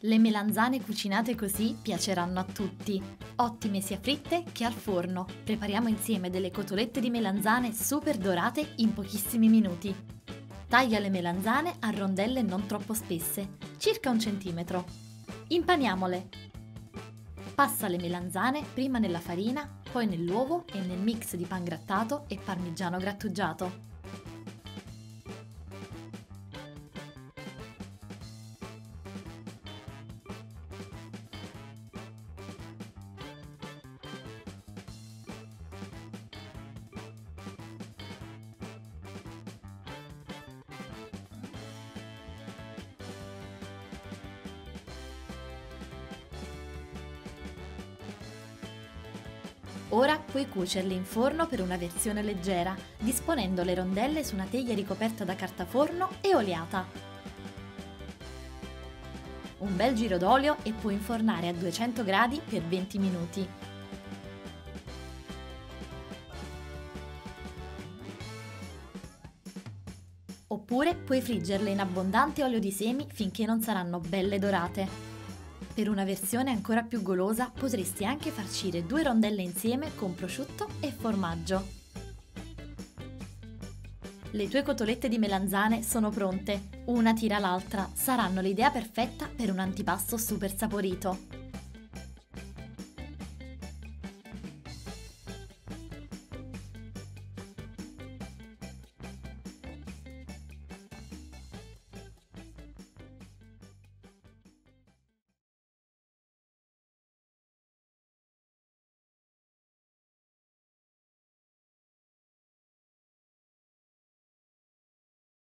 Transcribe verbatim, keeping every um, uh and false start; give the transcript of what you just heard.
Le melanzane cucinate così piaceranno a tutti. Ottime sia fritte che al forno. Prepariamo insieme delle cotolette di melanzane super dorate in pochissimi minuti. Taglia le melanzane a rondelle non troppo spesse, circa un centimetro. Impaniamole. Passa le melanzane prima nella farina, poi nell'uovo e nel mix di pangrattato e parmigiano grattugiato. Ora puoi cuocerle in forno per una versione leggera, disponendo le rondelle su una teglia ricoperta da carta forno e oliata. Un bel giro d'olio e puoi infornare a duecento gradi per venti minuti. Oppure puoi friggerle in abbondante olio di semi finché non saranno belle dorate. Per una versione ancora più golosa potresti anche farcire due rondelle insieme con prosciutto e formaggio. Le tue cotolette di melanzane sono pronte, una tira l'altra, saranno l'idea perfetta per un antipasto super saporito.